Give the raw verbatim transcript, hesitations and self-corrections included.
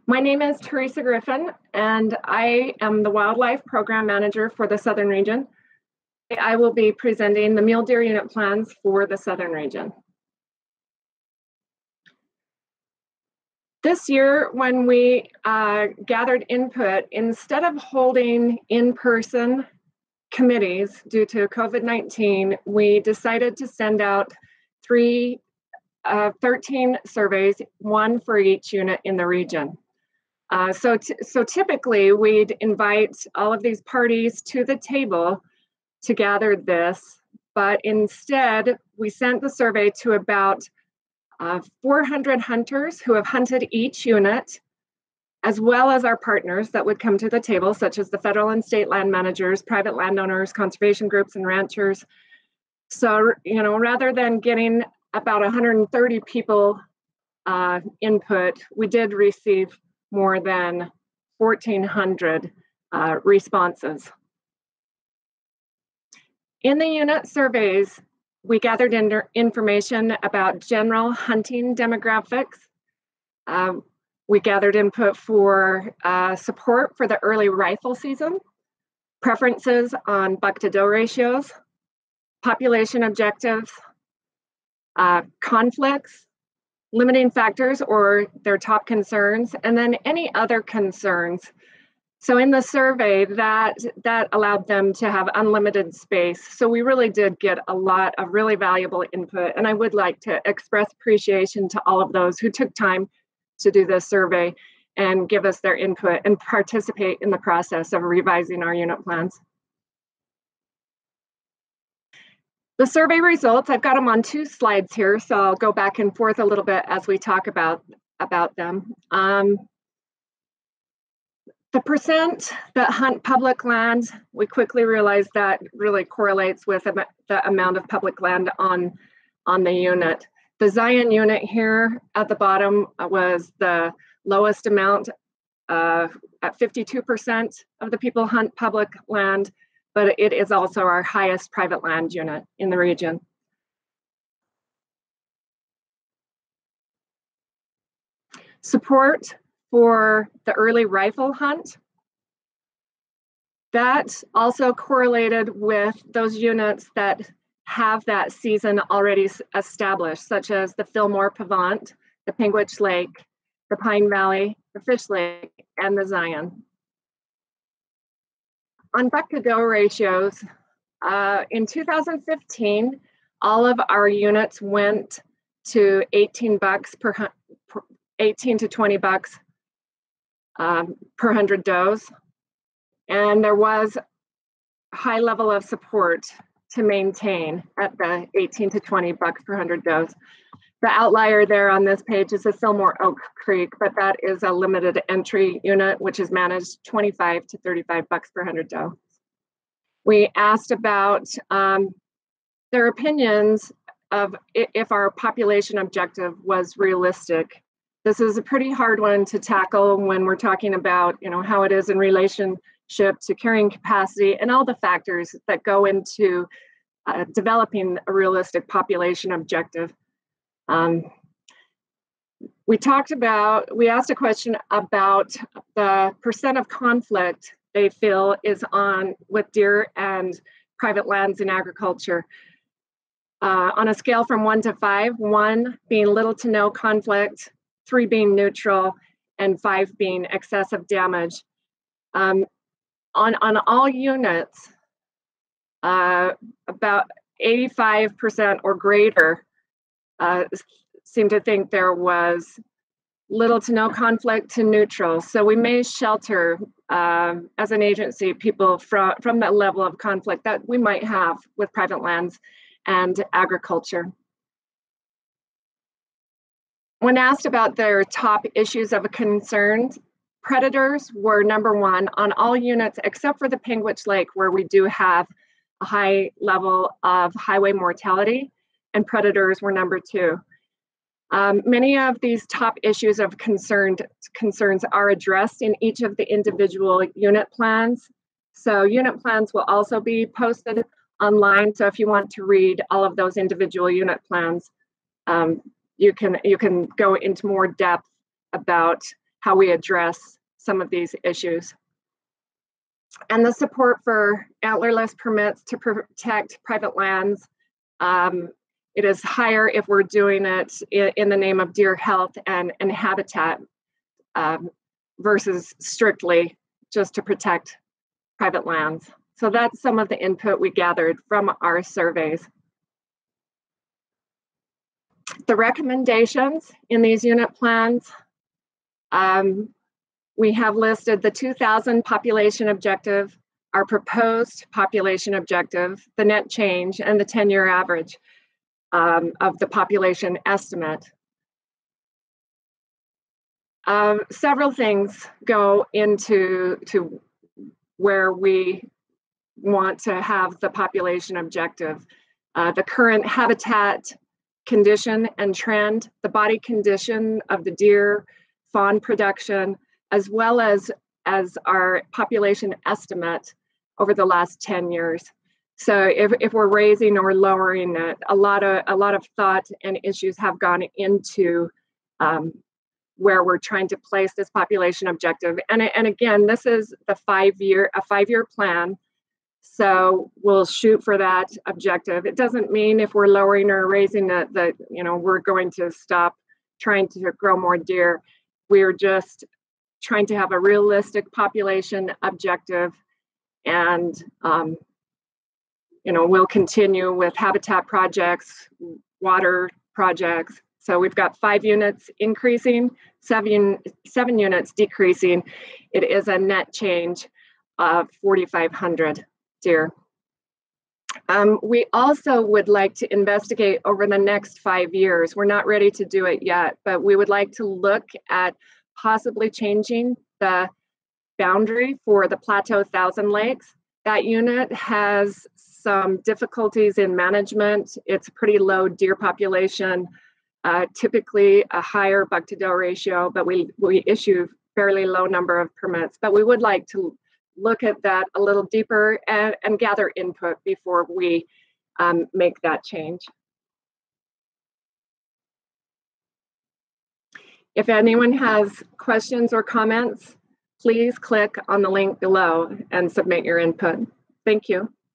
My name is Teresa Griffin, and I am the Wildlife Program Manager for the Southern Region. I will be presenting the mule deer unit plans for the Southern Region. This year, when we uh, gathered input, instead of holding in-person committees due to COVID nineteen, we decided to send out three, uh, thirteen surveys, one for each unit in the region. Uh, so, so typically we'd invite all of these parties to the table to gather this, but instead we sent the survey to about uh, four hundred hunters who have hunted each unit, as well as our partners that would come to the table, such as the federal and state land managers, private landowners, conservation groups, and ranchers. So, you know, rather than getting about one hundred thirty people uh, input, we did receive more than fourteen hundred uh, responses. In the unit surveys, we gathered in information about general hunting demographics. Um, we gathered input for uh, support for the early rifle season, preferences on buck to doe ratios, population objectives, uh, conflicts, limiting factors or their top concerns, and then any other concerns. So in the survey, that, that allowed them to have unlimited space. So we really did get a lot of really valuable input. And I would like to express appreciation to all of those who took time to do this survey and give us their input and participate in the process of revising our unit plans. The survey results, I've got them on two slides here, so I'll go back and forth a little bit as we talk about, about them. Um, the percent that hunt public land, we quickly realized that really correlates with the amount of public land on, on the unit. The Zion unit here at the bottom was the lowest amount, uh, at fifty-two percent of the people hunt public land, but it is also our highest private land unit in the region. Support for the early rifle hunt. That also correlated with those units that have that season already established, such as the Fillmore Pavant, the Penguich Lake, the Pine Valley, the Fish Lake, and the Zion. On buck to doe ratios, uh, in two thousand fifteen, all of our units went to eighteen bucks per, per eighteen to twenty bucks um, per hundred does, and there was a high level of support to maintain at the eighteen to twenty bucks per hundred does. The outlier there on this page is the Fillmore Oak Creek, but that is a limited entry unit, which is managed twenty-five to thirty-five bucks per hundred doe. We asked about um, their opinions of if our population objective was realistic. This is a pretty hard one to tackle when we're talking about, you know, how it is in relationship to carrying capacity and all the factors that go into uh, developing a realistic population objective. Um, we talked about, we asked a question about the percent of conflict they feel is on with deer and private lands in agriculture. Uh, on a scale from one to five, one being little to no conflict, three being neutral, and five being excessive damage. Um, on, on all units, uh, about eighty-five percent or greater uh, seem to think there was little to no conflict to neutral. So we may shelter, um, as an agency, people from, from that level of conflict that we might have with private lands and agriculture. When asked about their top issues of concern, predators were number one on all units except for the Penguich Lake, where we do have a high level of highway mortality, and predators were number two. Um, many of these top issues of concerned, concerns are addressed in each of the individual unit plans. So unit plans will also be posted online. So if you want to read all of those individual unit plans, um, you can, you can go into more depth about how we address some of these issues. And the support for antlerless permits to protect private lands. Um, it is higher if we're doing it in, in the name of deer health and, and habitat um, versus strictly just to protect private lands. So that's some of the input we gathered from our surveys. The recommendations in these unit plans, um, we have listed the two thousand population objective, our proposed population objective, the net change, and the ten-year average um, of the population estimate. Um, several things go into to where we want to have the population objective. Uh, the current habitat condition and trend, the body condition of the deer, fawn production, as well as, as our population estimate over the last ten years. So if, if we're raising or lowering it, a lot of, a lot of thought and issues have gone into um, where we're trying to place this population objective. And, and again, this is the five-year, a five-year plan. So we'll shoot for that objective. It doesn't mean if we're lowering or raising it that, you know, we're going to stop trying to grow more deer. We're just trying to have a realistic population objective. And, um, you know, we'll continue with habitat projects, water projects. So we've got five units increasing, seven, seven units decreasing. It is a net change of forty-five hundred deer. Um, we also would like to investigate over the next five years. We're not ready to do it yet, but we would like to look at possibly changing the boundary for the Plateau Thousand Lakes. That unit has some difficulties in management. It's a pretty low deer population, uh, typically a higher buck to doe ratio, but we, we issue fairly low number of permits. But we would like to look at that a little deeper and, and gather input before we um, make that change. If anyone has questions or comments, please click on the link below and submit your input. Thank you.